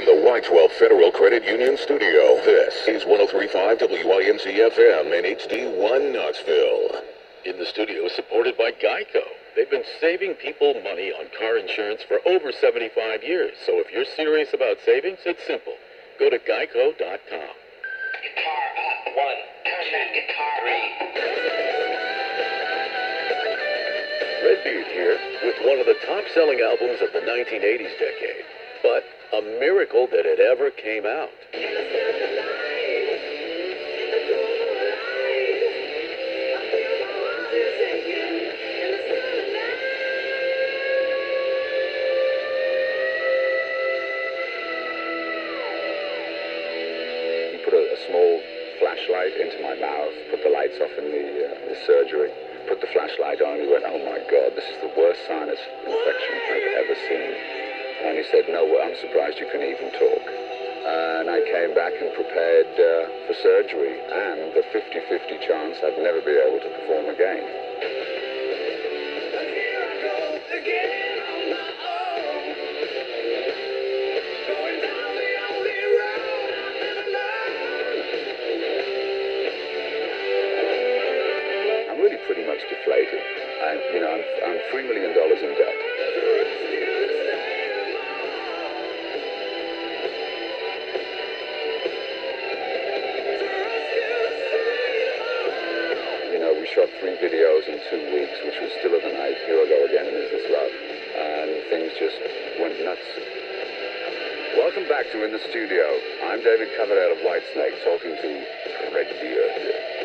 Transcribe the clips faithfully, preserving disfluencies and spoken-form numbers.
From the Y twelve Federal Credit Union Studio, this is one oh three point five W I N C F M and H D one Knoxville. In the studio, supported by Geico. They've been saving people money on car insurance for over seventy-five years. So if you're serious about savings, it's simple. Go to geico dot com. Guitar up. One. Turn that guitar three. Redbeard here with one of the top-selling albums of the nineteen eighties decade. But a miracle that it ever came out. He put a, a small flashlight into my mouth, put the lights off in the, uh, the surgery, put the flashlight on, and he went, "Oh my God, this is the worst sinus infection I've ever seen." And he said, "No, well, I'm surprised you can even talk." And I came back and prepared uh, for surgery, and the fifty fifty chance I'd never be able to perform again. I'm really pretty much deflated. And, you know, I'm, I'm three million dollars in debt. We shot three videos in two weeks, which was Still of the Night, Here I Go Again, and Is This Love? And things just went nuts. Welcome back to In the Studio. I'm David Coverdale of Whitesnake, talking to Redbeard.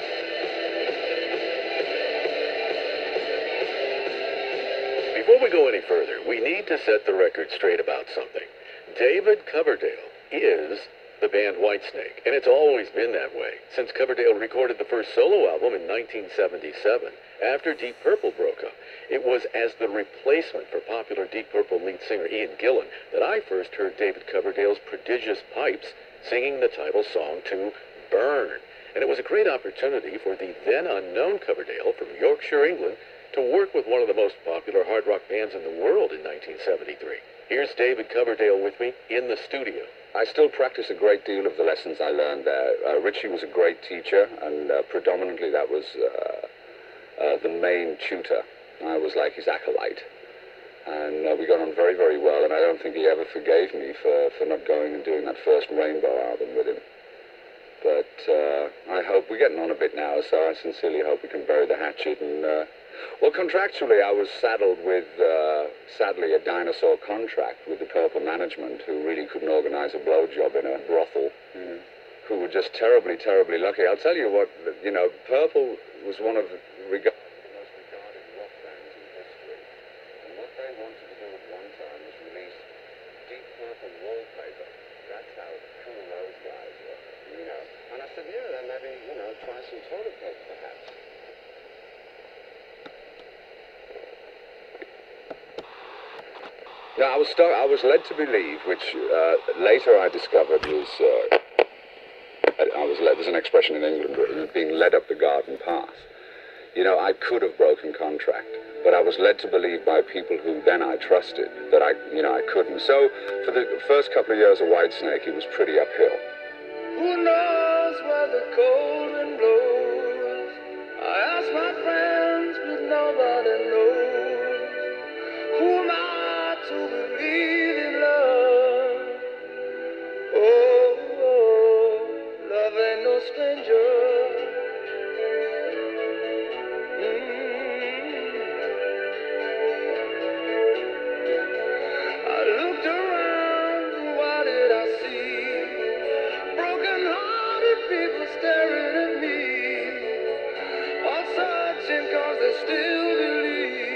Before we go any further, we need to set the record straight about something. David Coverdale is the band Whitesnake, and it's always been that way since Coverdale recorded the first solo album in nineteen seventy-seven after Deep Purple broke up. It was as the replacement for popular Deep Purple lead singer Ian Gillan that I first heard David Coverdale's prodigious pipes singing the title song to Burn, and it was a great opportunity for the then unknown Coverdale from Yorkshire, England, to work with one of the most popular hard rock bands in the world in nineteen seventy-three. Here's David Coverdale with me in the studio. I still practice a great deal of the lessons I learned there. Uh, Richie was a great teacher, and uh, predominantly that was uh, uh, the main tutor. I was like his acolyte. And uh, we got on very, very well, and I don't think he ever forgave me for, for not going and doing that first Rainbow album with him. But uh, I hope we're getting on a bit now, so I sincerely hope we can bury the hatchet. And uh, well, contractually, I was saddled with, uh, sadly, a dinosaur contract with the Purple management, who really couldn't organize a blowjob in a brothel, mm. who were just terribly, terribly lucky. I'll tell you what, you know, Purple was one of the reg- most regarded rock bands in history. And what they wanted to do at one time was release Deep Purple wallpaper. That's how cool those guys were, you know. And I said, yeah, then maybe, you know, try some toilet paper, perhaps. No, I was start, I was led to believe, which uh, later I discovered was, uh, I was led, there's an expression in England, being led up the garden path. You know, I could have broken contract, but I was led to believe by people who then I trusted that I, you know, I couldn't. So for the first couple of years of Whitesnake, it was pretty uphill. Who knows where the cold wind blows? I ask my friends, but nobody knows. Who am I to believe in love? Oh, oh, love ain't no stranger. Mm. I looked around, what did I see? Broken-hearted people staring at me, all searching 'cause they still believe.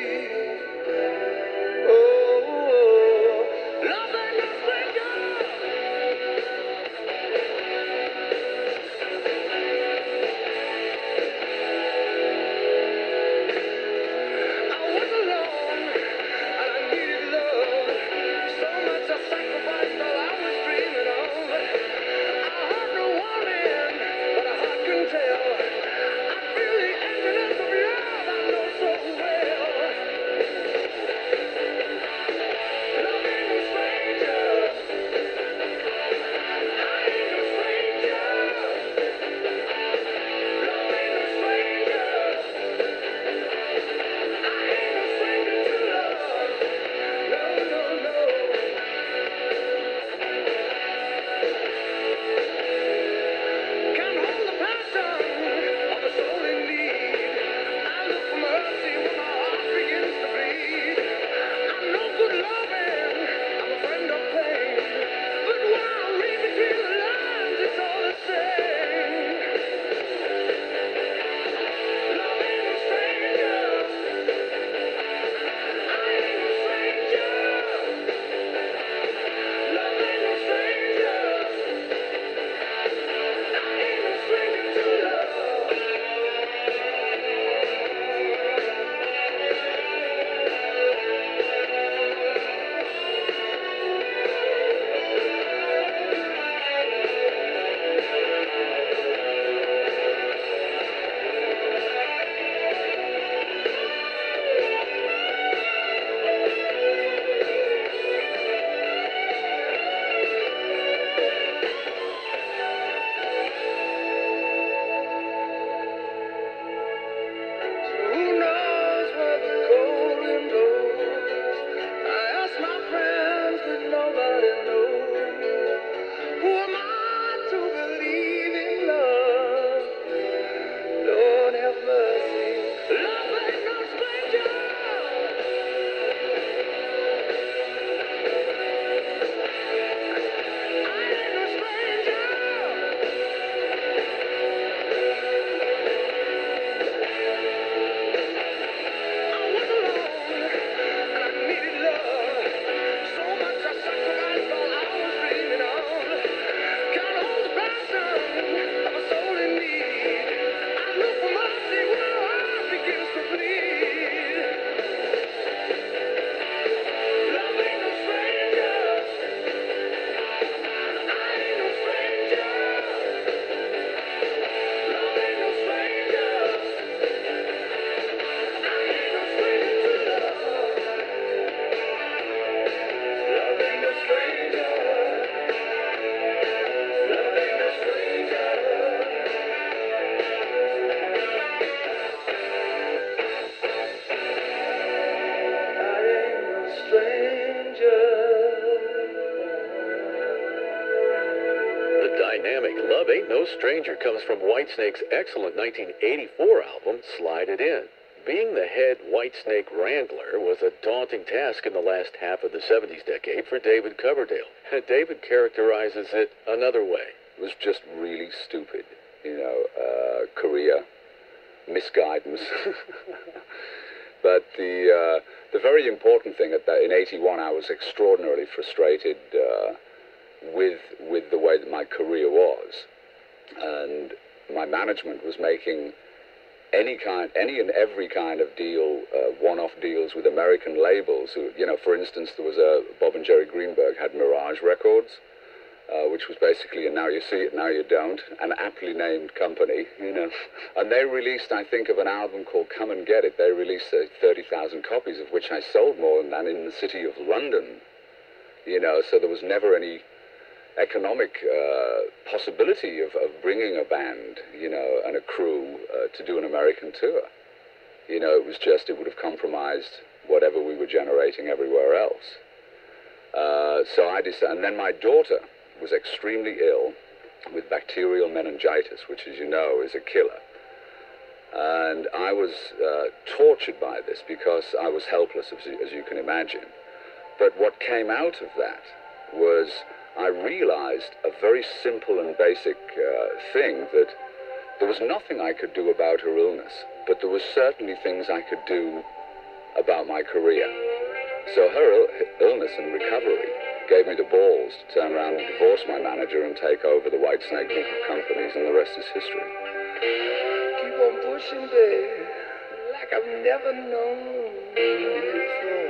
No Stranger comes from Whitesnake's excellent nineteen eighty-four album, Slide It In. Being the head Whitesnake wrangler was a daunting task in the last half of the seventies decade for David Coverdale. David characterizes it another way. It was just really stupid, you know, uh, Korea, misguidance. But the uh, the very important thing at that, in eighty-one, I was extraordinarily frustrated uh, with with the way that my career was, and my management was making any kind, any and every kind of deal, uh, one-off deals with American labels. Who, you know, for instance, there was a Bob and Jerry Greenberg had Mirage Records, uh, which was basically a Now You See It, Now You Don't, an aptly named company, you know. And they released, I think, of an album called Come and Get It. They released uh, thirty thousand copies, of which I sold more than that in the city of London, you know. So there was never any economic uh, possibility of, of bringing a band, you know, and a crew uh, to do an American tour. You know, it was just, it would have compromised whatever we were generating everywhere else. Uh, so I decided, and then my daughter was extremely ill with bacterial meningitis, which, as you know, is a killer. And I was uh, tortured by this because I was helpless, as you, as you can imagine. But what came out of that was I realized a very simple and basic uh, thing, that there was nothing I could do about her illness, but there was certainly things I could do about my career. So her Ill illness and recovery gave me the balls to turn around and divorce my manager and take over the Whitesnake group of companies, and the rest is history. Keep on pushing, babe, like I've never known before.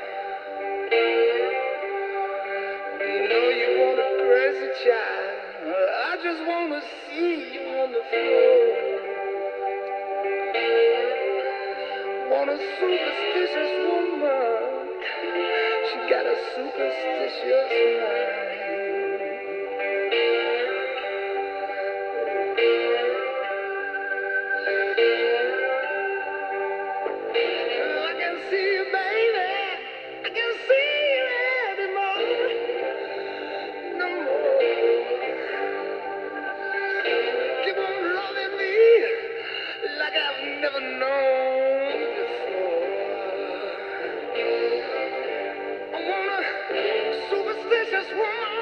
You know you want a crazy child, I just want to see you on the floor. Want a superstitious woman, she got a superstitious mind. I can see you, baby, I can see you anymore. No more. Keep on loving me like I've never known before. I want a superstitious woman.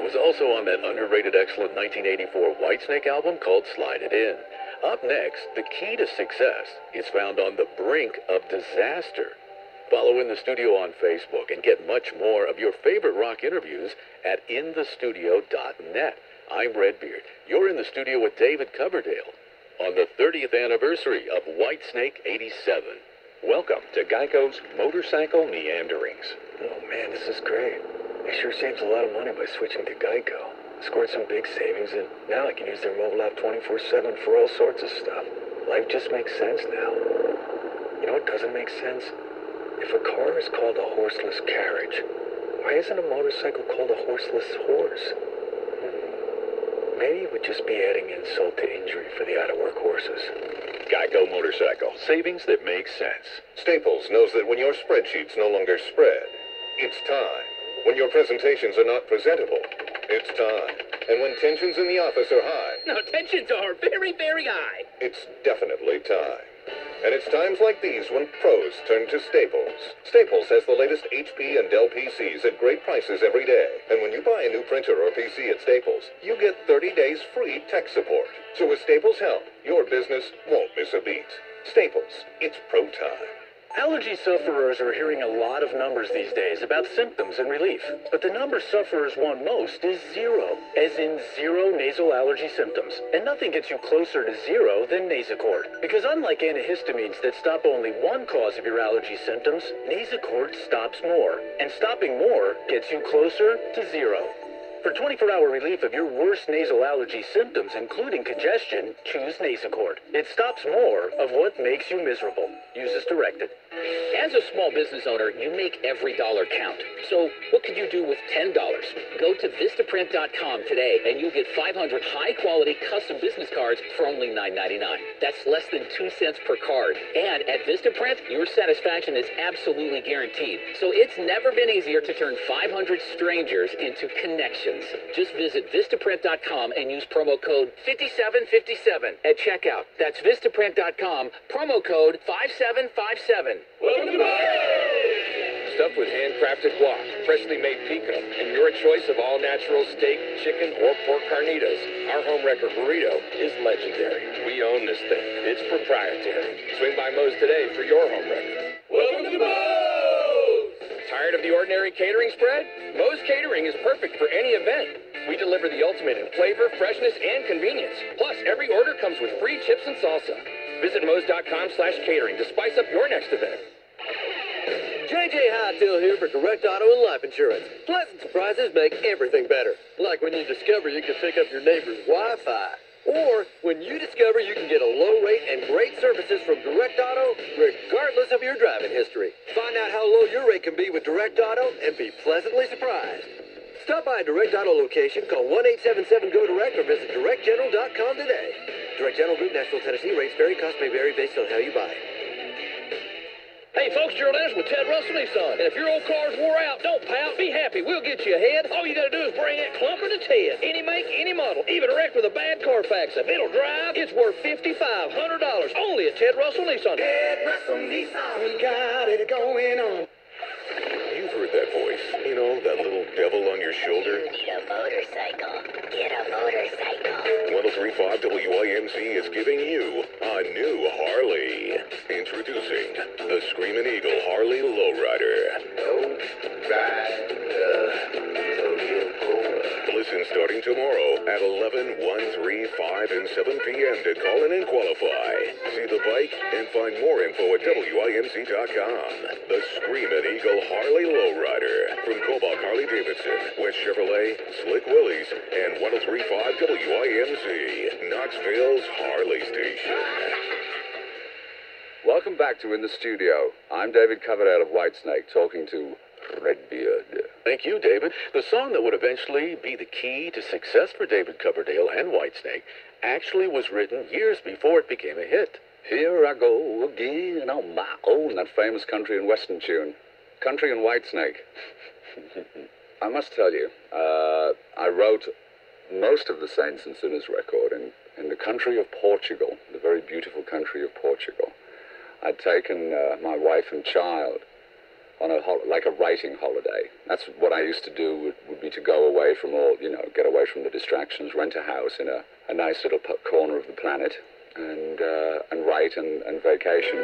was also on that underrated, excellent nineteen eighty-four Whitesnake album called Slide It In. Up next, the key to success is found on the brink of disaster. Follow In the Studio on Facebook and get much more of your favorite rock interviews at in the studio dot net. I'm Redbeard. You're in the studio with David Coverdale on the thirtieth anniversary of Whitesnake eighty-seven. Welcome to Geico's Motorcycle Meanderings. Oh man, this is great. I sure saved a lot of money by switching to Geico. Scored some big savings, and now I can use their mobile app twenty-four seven for all sorts of stuff. Life just makes sense now. You know what doesn't make sense? If a car is called a horseless carriage, why isn't a motorcycle called a horseless horse? Hmm. Maybe it would just be adding insult to injury for the out-of-work horses. Geico Motorcycle. Savings that make sense. Staples knows that when your spreadsheets no longer spread, it's time. When your presentations are not presentable, it's time. And when tensions in the office are high, No, tensions are very, very high. it's definitely time. And it's times like these when pros turn to Staples. Staples has the latest H P and Dell P Cs at great prices every day. And when you buy a new printer or P C at Staples, you get thirty days free tech support. So with Staples help, your business won't miss a beat. Staples, it's pro time. Allergy sufferers are hearing a lot of numbers these days about symptoms and relief. But the number sufferers want most is zero, as in zero nasal allergy symptoms. And nothing gets you closer to zero than Nasacort. Because unlike antihistamines that stop only one cause of your allergy symptoms, Nasacort stops more. And stopping more gets you closer to zero. For twenty-four hour relief of your worst nasal allergy symptoms, including congestion, choose Nasacort. It stops more of what makes you miserable. Use as directed. As a small business owner, you make every dollar count. So what could you do with ten dollars? Go to Vistaprint dot com today and you'll get five hundred high-quality custom business cards for only nine ninety-nine. That's less than two cents per card. And at Vistaprint, your satisfaction is absolutely guaranteed. So it's never been easier to turn five hundred strangers into connections. Just visit Vistaprint dot com and use promo code fifty-seven fifty-seven at checkout. That's Vistaprint dot com, promo code five seven five seven. Welcome to Stuffed with handcrafted guac, freshly made pico, and your choice of all-natural steak, chicken, or pork carnitas. Our home wrecker burrito is legendary. We own this thing. It's proprietary. Swing by Moe's today for your home wrecker. Welcome to Moe's! Tired of the ordinary catering spread? Moe's Catering is perfect for any event. We deliver the ultimate in flavor, freshness, and convenience. Plus, every order comes with free chips and salsa. Visit Moe's dot com slash catering to spice up your next event. J J Hightail here for Direct Auto and Life Insurance. Pleasant surprises make everything better. Like when you discover you can pick up your neighbor's Wi-Fi. Or when you discover you can get a low rate and great services from Direct Auto, regardless of your driving history. Find out how low your rate can be with Direct Auto and be pleasantly surprised. Stop by a Direct Auto location, call one eight seven seven go direct or visit direct general dot com today. Direct General Group, Nashville, Tennessee. Rates vary, cost may vary based on how you buy. Hey folks, Gerald Anderson with Ted Russell Nissan. And if your old car's wore out, don't pout, be happy. We'll get you ahead. All you gotta do is bring that clumper to Ted. Any make, any model, even wrecked with a bad Carfax. If it'll drive, it's worth fifty-five hundred dollars. Only at Ted Russell Nissan. Ted Russell Nissan, we got it going on. You've heard that voice. You know, that little devil on your shoulder. You need a motorcycle. Get a motorcycle. one oh three point five W I M C is giving you a new Harley. Introducing the Screamin' Eagle Harley Lowrider. Listen starting tomorrow at eleven, one, three, five, and seven p m to call in and qualify. See the bike and find more info at W I M C dot com. The Screamin' Eagle Harley Lowrider from Cobalt Harley Davidson, West Chevrolet, Slick Willie's, and one oh three point five W I M C, Knoxville's Harley Station. Welcome back to In the Studio. I'm David Coverdale of Whitesnake, talking to Redbeard. Thank you, David. The song that would eventually be the key to success for David Coverdale and Whitesnake actually was written years before it became a hit. Here I go again on my own. That famous country and western tune. Country and Whitesnake. I must tell you, uh, I wrote most of the Saints and Sinners record in, in the country of Portugal, the very beautiful country of Portugal. I'd taken uh, my wife and child on a hol like a writing holiday. That's what I used to do, would, would be to go away from all, you know, get away from the distractions, rent a house in a, a nice little corner of the planet, and, uh, and write and, and vacation.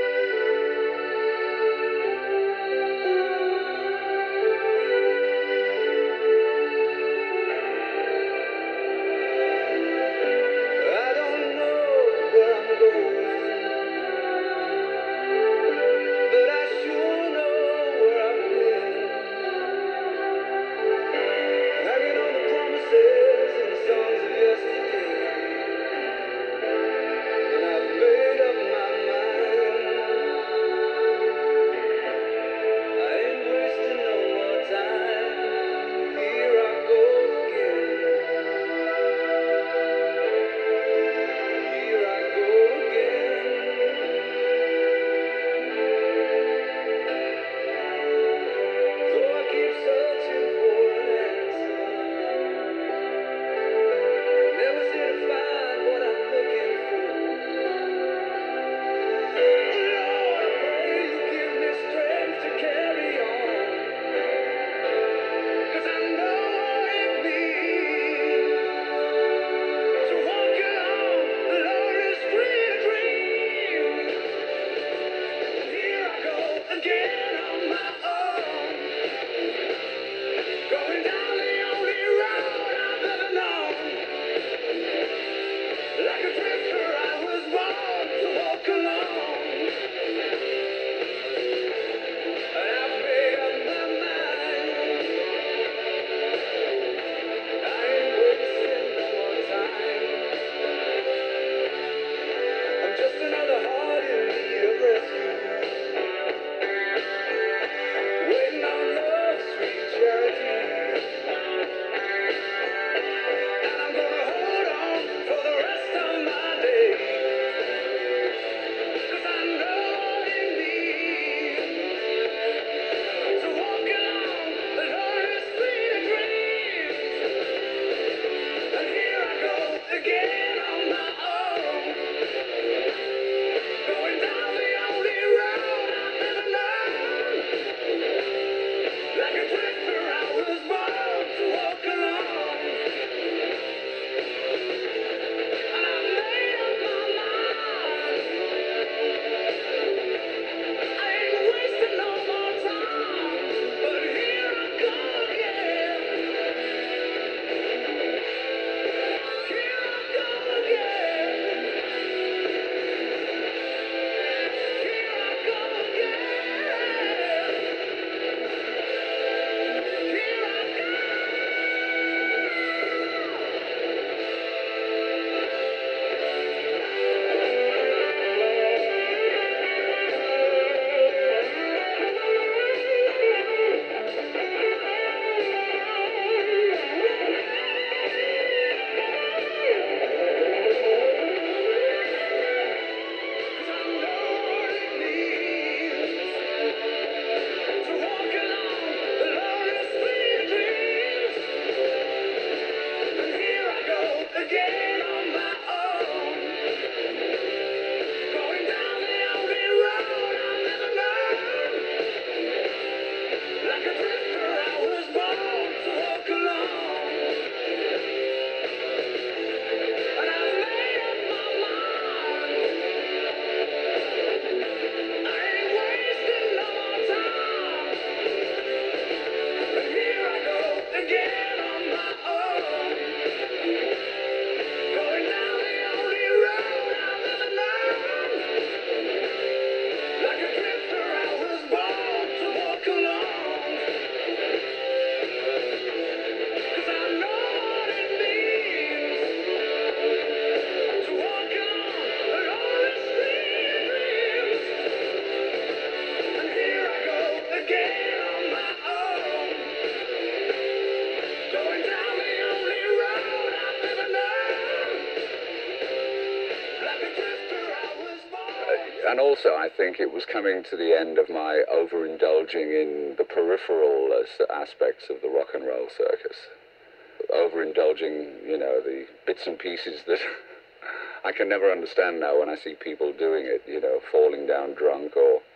And also, I think it was coming to the end of my overindulging in the peripheral uh, aspects of the rock and roll circus. Overindulging, you know, the bits and pieces that I can never understand now when I see people doing it, you know, falling down drunk or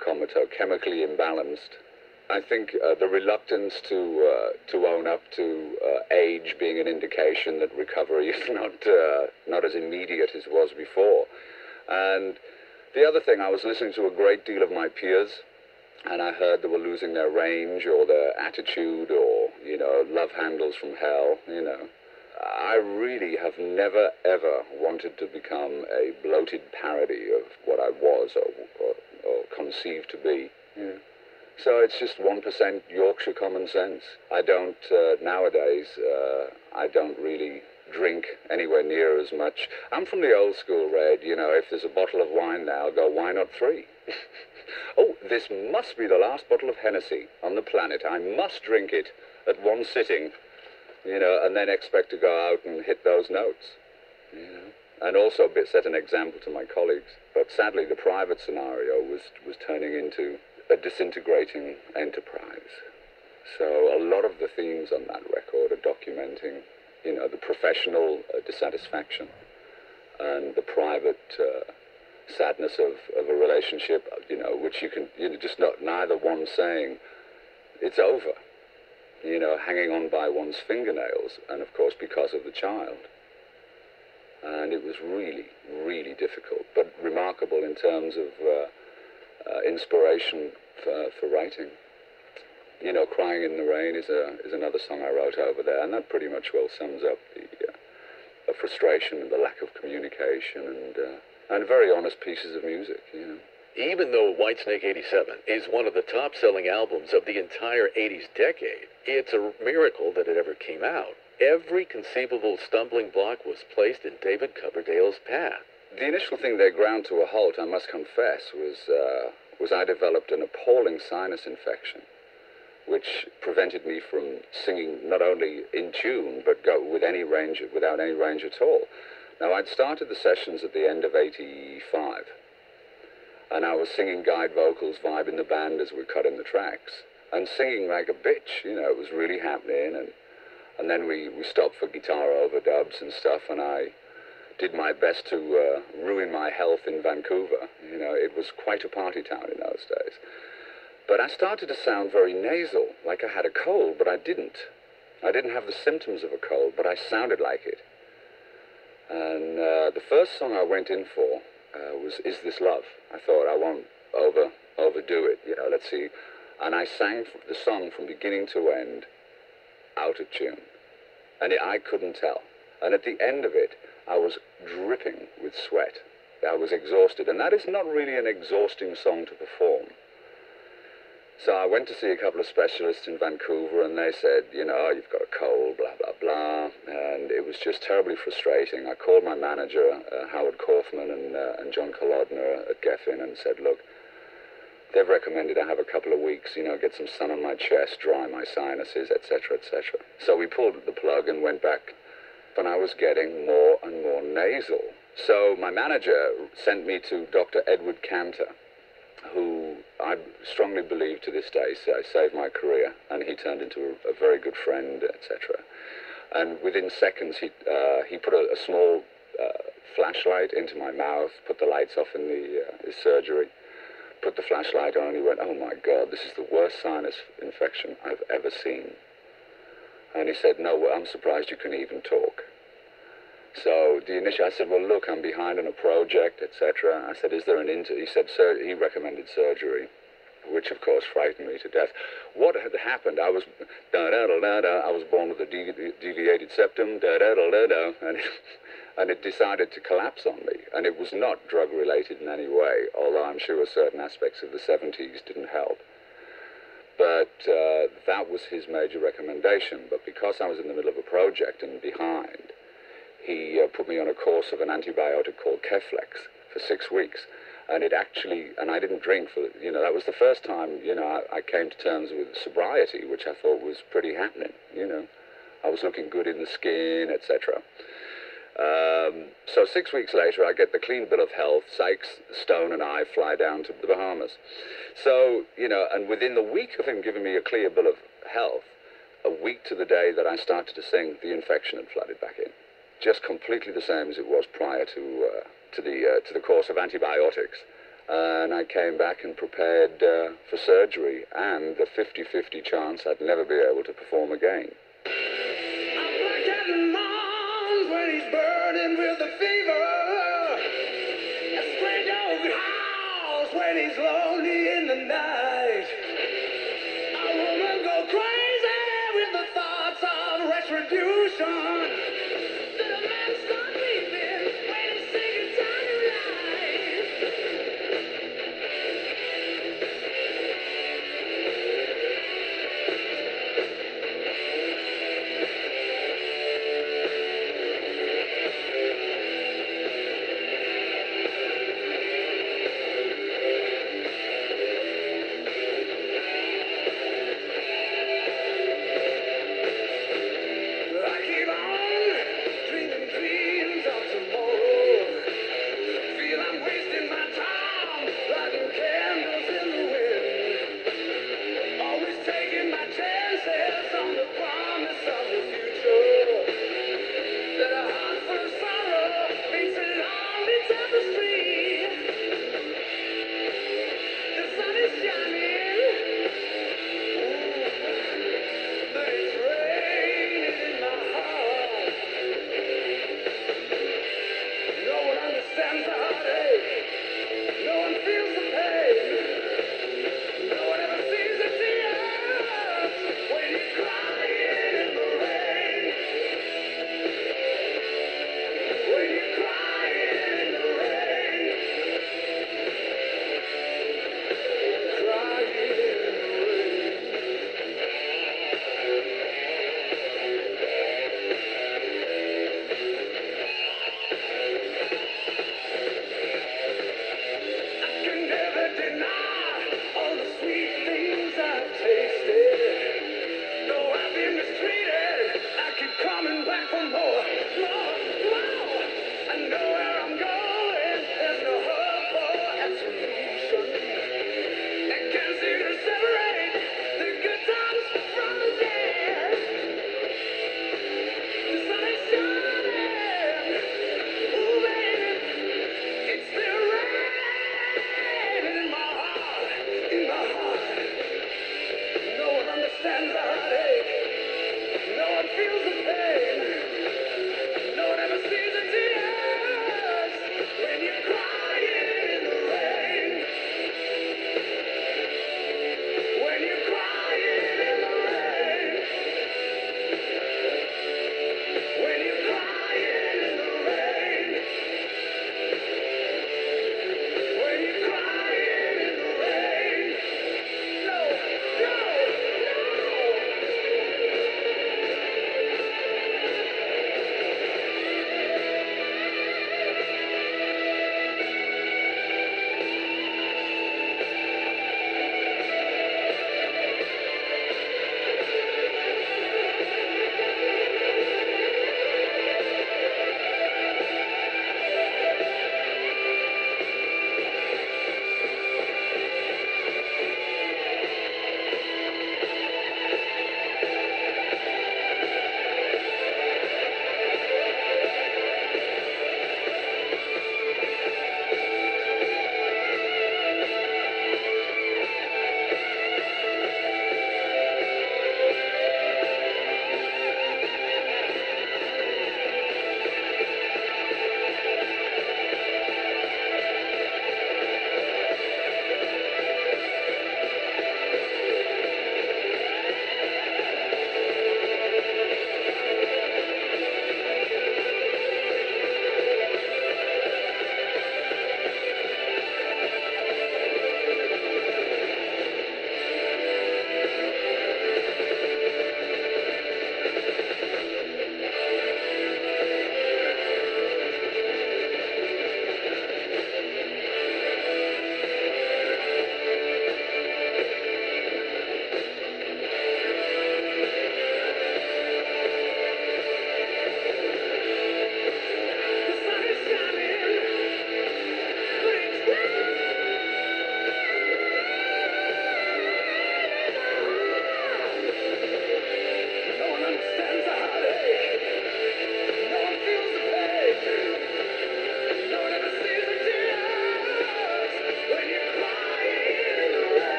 comatose, chemically imbalanced. I think uh, the reluctance to uh, to own up to uh, age being an indication that recovery is not uh, not as immediate as it was before. And the other thing, I was listening to a great deal of my peers, and I heard they were losing their range or their attitude or, you know, love handles from hell, you know. I really have never, ever wanted to become a bloated parody of what I was or, or, or conceived to be. Yeah. So it's just one percent Yorkshire common sense. I don't, uh, nowadays, uh, I don't really drink anywhere near as much. I'm from the old school, Red. You know, if there's a bottle of wine now, I'll go, why not three? Oh, this must be the last bottle of Hennessy on the planet. I must drink it at one sitting, you know, and then expect to go out and hit those notes, you know, and also set an example to my colleagues. But sadly, the private scenario was, was turning into a disintegrating enterprise. So a lot of the themes on that record are documenting, you know, the professional uh, dissatisfaction and the private uh, sadness of, of a relationship, you know, which you can, you know, just not, neither one saying it's over, you know, hanging on by one's fingernails, and of course because of the child. And it was really, really difficult, but remarkable in terms of uh, uh, inspiration for, for writing. You know, Crying in the Rain is a is another song I wrote over there, and that pretty much well sums up the, uh, the frustration and the lack of communication and uh, and very honest pieces of music, you know. Even though Whitesnake eighty-seven is one of the top-selling albums of the entire eighties decade, it's a miracle that it ever came out. Every conceivable stumbling block was placed in David Coverdale's path. The initial thing that ground to a halt, I must confess, was uh, was I developed an appalling sinus infection, which prevented me from singing not only in tune, but go with any range, without any range at all. Now, I'd started the sessions at the end of eighty-five, and I was singing guide vocals, vibing the band as we cut in the tracks, and singing like a bitch, you know, it was really happening, and, and then we, we stopped for guitar overdubs and stuff, and I did my best to uh, ruin my health in Vancouver. You know, it was quite a party town in those days. But I started to sound very nasal, like I had a cold, but I didn't. I didn't have the symptoms of a cold, but I sounded like it. And uh, the first song I went in for uh, was Is This Love? I thought, I won't over overdo it, you know, let's see. And I sang the song from beginning to end out of tune. And it, I couldn't tell. And at the end of it, I was dripping with sweat. I was exhausted. And that is not really an exhausting song to perform. So I went to see a couple of specialists in Vancouver, and they said, you know, oh, you've got a cold, blah, blah, blah. And it was just terribly frustrating. I called my manager, uh, Howard Kaufman, and, uh, and John Kolodner at Geffen, and said, look, they've recommended I have a couple of weeks, you know, get some sun on my chest, dry my sinuses, et cetera, et cetera. So we pulled the plug and went back, and I was getting more and more nasal. So my manager sent me to Doctor Edward Cantor, who I strongly believe to this day saved my career, and he turned into a, a very good friend, et cetera. And within seconds, he uh, he put a, a small uh, flashlight into my mouth, put the lights off in the uh, his surgery, put the flashlight on, and he went, "Oh my God, this is the worst sinus infection I've ever seen." And he said, "No, I'm surprised you can even talk." So the initial, I said, well, look, I'm behind on a project, et cetera. I said, is there an inter? He said, sir, he recommended surgery, which of course frightened me to death. What had happened? I was da da da da da. I was born with a devi deviated septum, da da da da da, and it, and it decided to collapse on me. And it was not drug related in any way, although I'm sure certain aspects of the seventies didn't help. But uh, that was his major recommendation. But because I was in the middle of a project and behind, he uh, put me on a course of an antibiotic called Keflex for six weeks. And it actually, and I didn't drink for, you know, that was the first time, you know, I, I came to terms with sobriety, which I thought was pretty happening, you know. I was looking good in the skin, et cetera. Um, so six weeks later, I get the clean bill of health. Sykes, Stone, and I fly down to the Bahamas. So, you know, and within the week of him giving me a clear bill of health, a week to the day that I started to sing, the infection had flooded back in. Just completely the same as it was prior to uh, to the uh, to the course of antibiotics, Uh, and I came back and prepared uh, for surgery and the fifty fifty chance I'd never be able to perform again. When he's burning with a fever, a stray dog howls when he's lonely in the night. A woman go crazy with the thoughts of retribution. Did a man start weeping when he's singing time to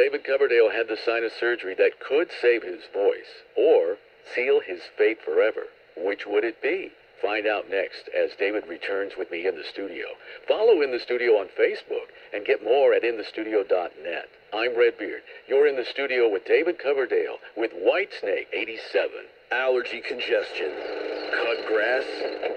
David Coverdale had the sinus surgery that could save his voice or seal his fate forever. Which would it be? Find out next as David returns with me in the studio. Follow In the Studio on Facebook and get more at in the studio dot net. I'm Redbeard. You're in the studio with David Coverdale with Whitesnake eighty-seven. Allergy congestion, cut grass,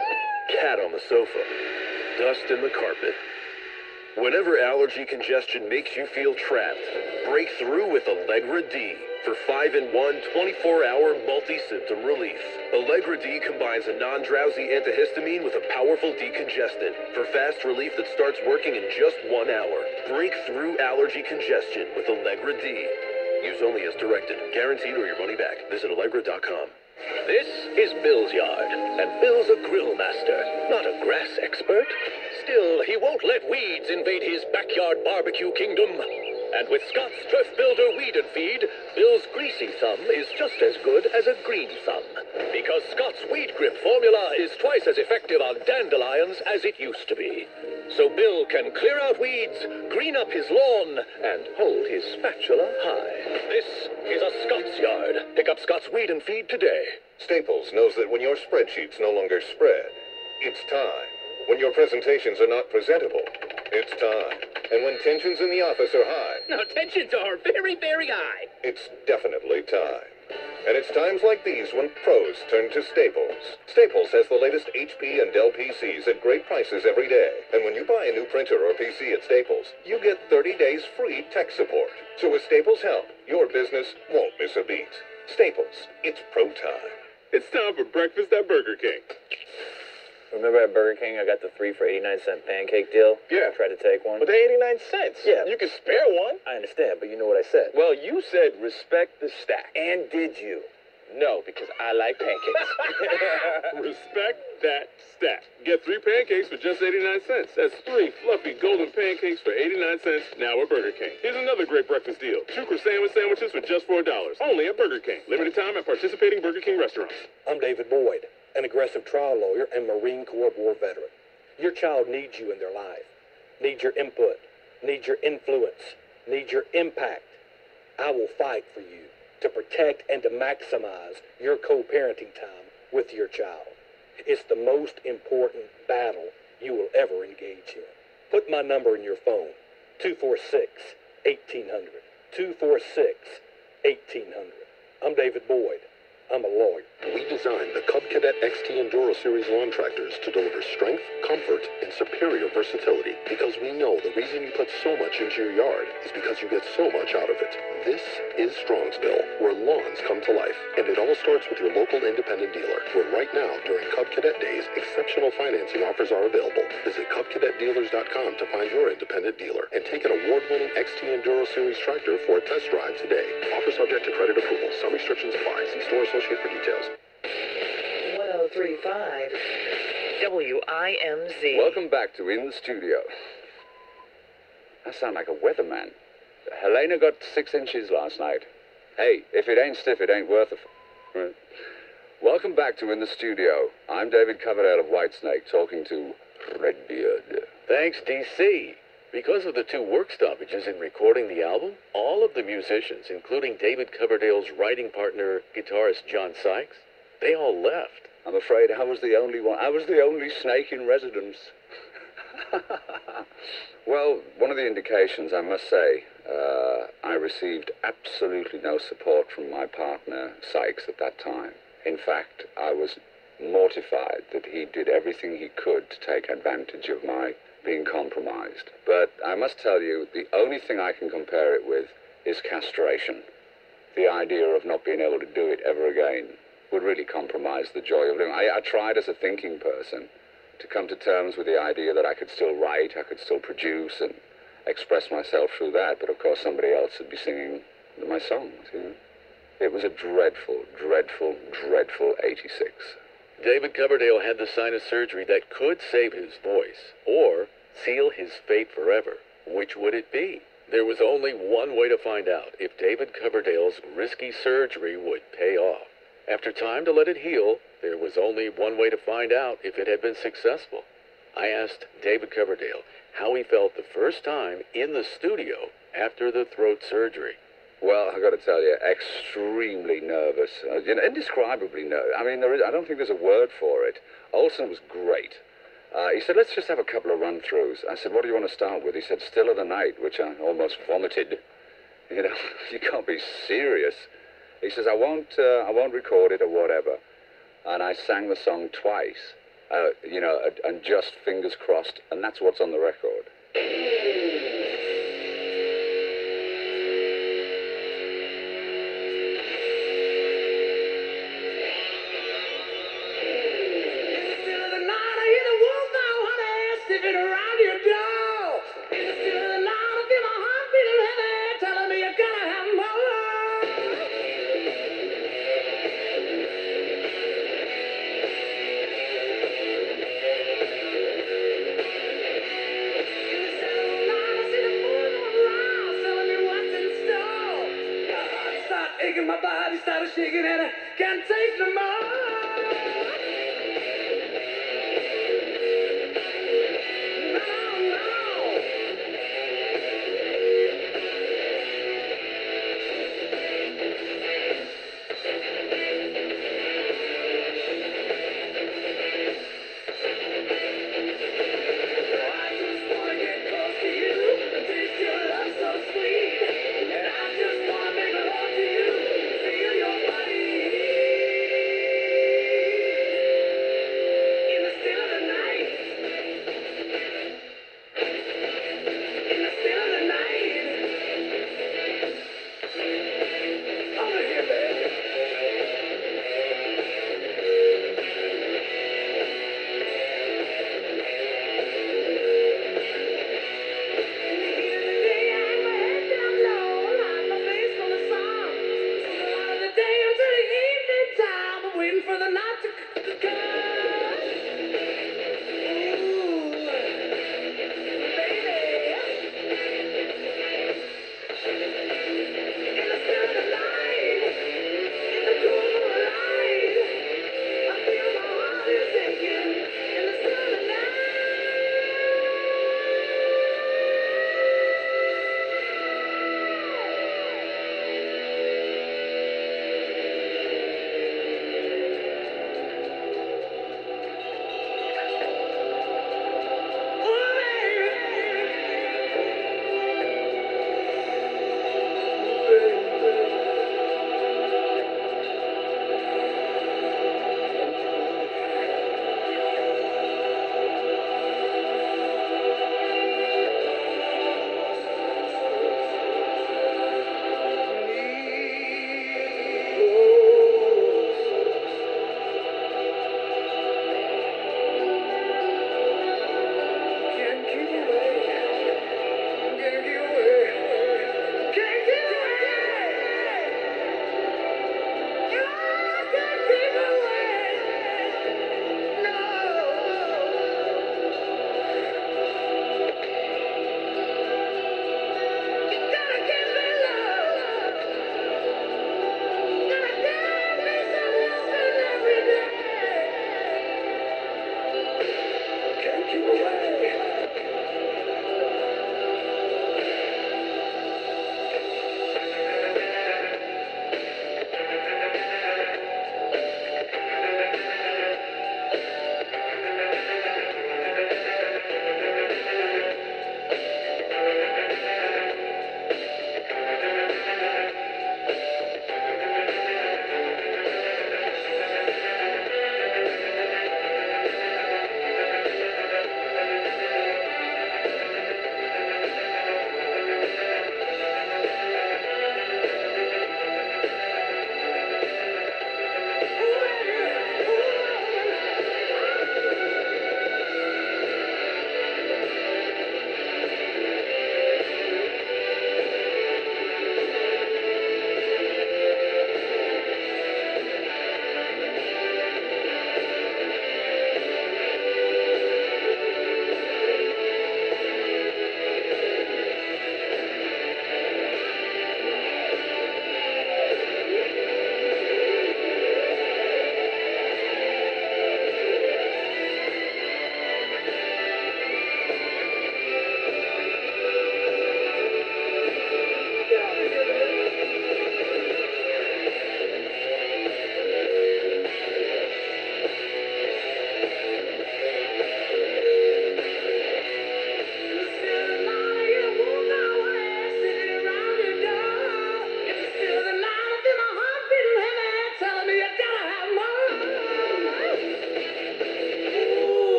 cat on the sofa, dust in the carpet. Whenever allergy congestion makes you feel trapped, break through with Allegra D for five in one twenty-four hour multi-symptom relief. Allegra D combines a non-drowsy antihistamine with a powerful decongestant for fast relief that starts working in just one hour. Break through allergy congestion with Allegra D. Use only as directed. Guaranteed or your money back. Visit Allegra dot com. This is Bill's yard, and Bill's a grill master, not a grass expert. Still, he won't let weeds invade his backyard barbecue kingdom. And with Scott's Turf Builder Weed and Feed, Bill's greasy thumb is just as good as a green thumb. Because Scott's Weed Grip formula is twice as effective on dandelions as it used to be. So Bill can clear out weeds, green up his lawn, and hold his spatula high. This is a Scott's yard. Pick up Scott's Weed and Feed today. Staples knows that when your spreadsheets no longer spread, it's time. When your presentations are not presentable, it's time. And when tensions in the office are high, No, tensions are very, very high. it's definitely time. And it's times like these when pros turn to Staples. Staples has the latest H P and Dell P Cs at great prices every day. And when you buy a new printer or P C at Staples, you get thirty days free tech support. So with Staples' help, your business won't miss a beat. Staples, it's pro time. It's time for breakfast at Burger King. Remember at Burger King, I got the three for eighty-nine cent pancake deal? Yeah. I tried to take one. But they eighty-nine cents. Yeah. You can spare one. I understand, but you know what I said. Well, you said respect the stack. And did you? No, because I like pancakes. Respect that stack. Get three pancakes for just eighty-nine cents. That's three fluffy golden pancakes for eighty-nine cents now at Burger King. Here's another great breakfast deal. Two croissant sandwiches for just four dollars. Only at Burger King. Limited time at participating Burger King restaurants. I'm David Boyd, an aggressive trial lawyer and Marine Corps War veteran. Your child needs you in their life. Needs your input. Needs your influence. Needs your impact. I will fight for you to protect and to maximize your co-parenting time with your child. It's the most important battle you will ever engage in. Put my number in your phone, two four six, eighteen hundred. two four six, eighteen hundred. I'm David Boyd. I'm a lawyer. We designed the Cub Cadet X T Enduro Series lawn tractors to deliver strength, comfort, and superior versatility because we know the reason you put so much into your yard is because you get so much out of it. This is Strongsville, where lawns come to life, and it all starts with your local independent dealer, where right now, during Cub Cadet Days, exceptional financing offers are available. Visit Cub Cadet Dealers dot com to find your independent dealer and take an award-winning X T Enduro Series tractor for a test drive today. Offer subject to credit approval. Some restrictions apply. See store associate for details. one oh three point five W I M Z. Welcome back to In the Studio. I sound like a weatherman. Helena got six inches last night. Hey, if it ain't stiff, it ain't worth a f... Right. Welcome back to In the Studio. I'm David Coverdale of Whitesnake, talking to Redbeard. Thanks, D C. Because of the two work stoppages in recording the album, all of the musicians, including David Coverdale's writing partner, guitarist John Sykes, they all left. I'm afraid I was the only one. I was the only snake in residence. Well, one of the indications, I must say, uh, I received absolutely no support from my partner, Sykes, at that time. In fact, I was mortified that he did everything he could to take advantage of my being compromised. But I must tell you, the only thing I can compare it with is castration. The idea of not being able to do it ever again would really compromise the joy of living. I, I tried as a thinking person to come to terms with the idea that I could still write, I could still produce and express myself through that, but of course somebody else would be singing my songs, you know. It was a dreadful, dreadful, dreadful eighty-six. David Coverdale had the sinus surgery that could save his voice or seal his fate forever. Which would it be? There was only one way to find out if David Coverdale's risky surgery would pay off. After time to let it heal, there was only one way to find out if it had been successful. I asked David Coverdale how he felt the first time in the studio after the throat surgery? Well, I got to tell you, extremely nervous, uh, you know, indescribably nervous. I mean, there is, I don't think there's a word for it. Olsen was great. Uh, he said, let's just have a couple of run-throughs. I said, what do you want to start with? He said, Still of the Night, which I almost vomited. You know, you can't be serious. He says, I won't, uh, I won't record it or whatever. And I sang the song twice, uh, you know, and just fingers crossed, and that's what's on the record. Around your door. It's still the night, I feel my heart beating heavy, telling me you gotta have more.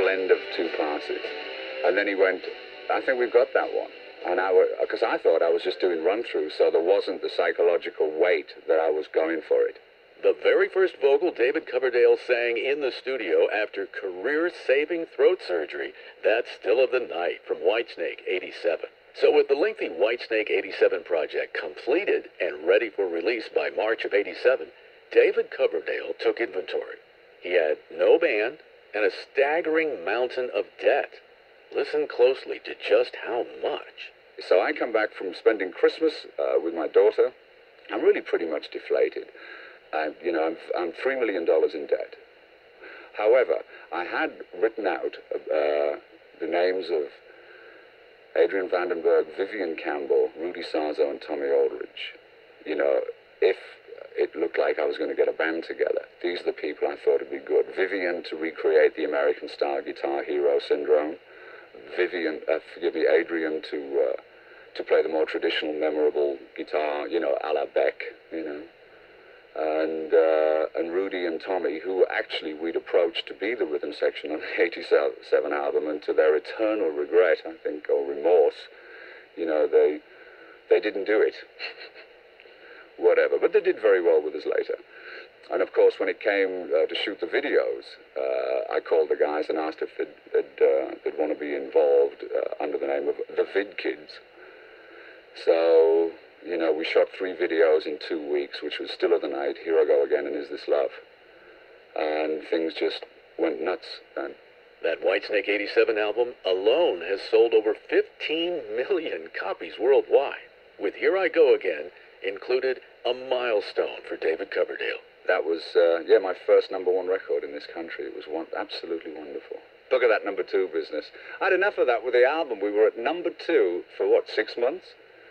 blend of two passes. And then he went, I think we've got that one. And I, because I thought I was just doing run-through, so there wasn't the psychological weight that I was going for it. The very first vocal David Coverdale sang in the studio after career-saving throat surgery, that's Still of the Night from Whitesnake eighty-seven. So with the lengthy Whitesnake eighty-seven project completed and ready for release by March of eighty-seven, David Coverdale took inventory. He had no band and a staggering mountain of debt. Listen closely to just how much. So I come back from spending Christmas uh, with my daughter. I'm really pretty much deflated. I, you know, I'm, I'm three million dollars in debt. However, I had written out uh, the names of Adrian Vandenberg, Vivian Campbell, Rudy Sarzo, and Tommy Aldridge. You know, if it looked like I was going to get a band together, these are the people I thought would be good. Vivian to recreate the American Star Guitar Hero syndrome. Vivian, uh, forgive me, Adrian to uh, to play the more traditional, memorable guitar, you know, a la Beck, you know. And, uh, and Rudy and Tommy, who actually we'd approached to be the rhythm section on the eighty-seven album, and to their eternal regret, I think, or remorse, you know, they, they didn't do it. Whatever. But they did very well with us later. And of course, when it came uh, to shoot the videos, uh, I called the guys and asked if they'd, they'd, uh, they'd want to be involved uh, under the name of the Vid Kids. So, you know, we shot three videos in two weeks, which was Still of the Night, Here I Go Again, and Is This Love? And things just went nuts then. That Whitesnake eighty-seven album alone has sold over fifteen million copies worldwide, with Here I Go Again included a milestone for David Coverdale. That was, uh, yeah, my first number one record in this country. It was one, absolutely wonderful. Look at that number two business. I had enough of that with the album. We were at number two for, what, six months?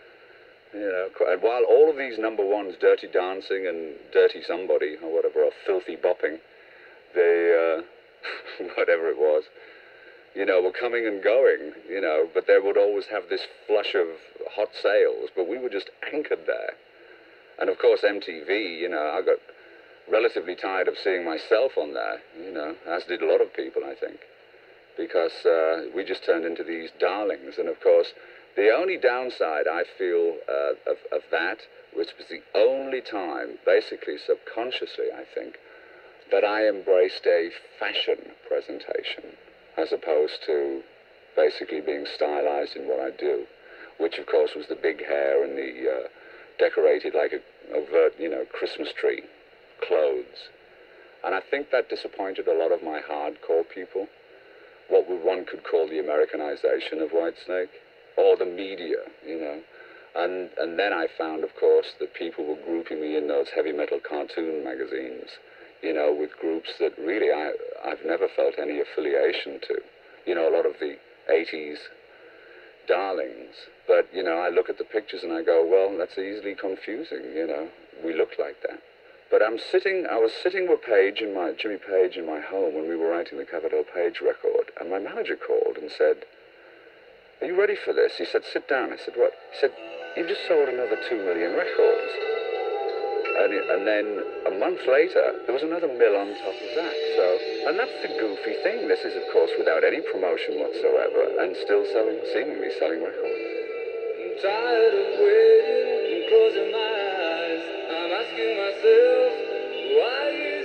You know, and while all of these number ones, Dirty Dancing and Dirty Somebody, or whatever, or Filthy Bopping, they, uh, whatever it was, you know, were coming and going, you know, but they would always have this flush of hot sales, but we were just anchored there. And of course, M T V, you know, I got relatively tired of seeing myself on there, you know, as did a lot of people, I think, because uh, we just turned into these darlings. And of course, the only downside I feel uh, of, of that, which was the only time, basically subconsciously, I think, that I embraced a fashion presentation as opposed to basically being stylized in what I do, which of course was the big hair and the uh, decorated like a overt, you know, Christmas tree clothes. And I think that disappointed a lot of my hardcore people, what one could call the Americanization of Whitesnake, or the media, you know. And, and then I found, of course, that people were grouping me in those heavy metal cartoon magazines, you know, with groups that really I, I've never felt any affiliation to. You know, a lot of the eighties darlings. But, you know, I look at the pictures and I go, well, that's easily confusing, you know. We look like that. But I'm sitting, I was sitting with Page in my, Jimmy Page in my home when we were writing the Coverdale Page record, and my manager called and said, are you ready for this? He said, sit down. I said, what? He said, you've just sold another two million records. And, it, and then a month later, there was another mill on top of that. So, and that's the goofy thing. This is, of course, without any promotion whatsoever, and still selling, seemingly selling records. I'm tired of waiting and closing my eyes. I'm asking myself, why you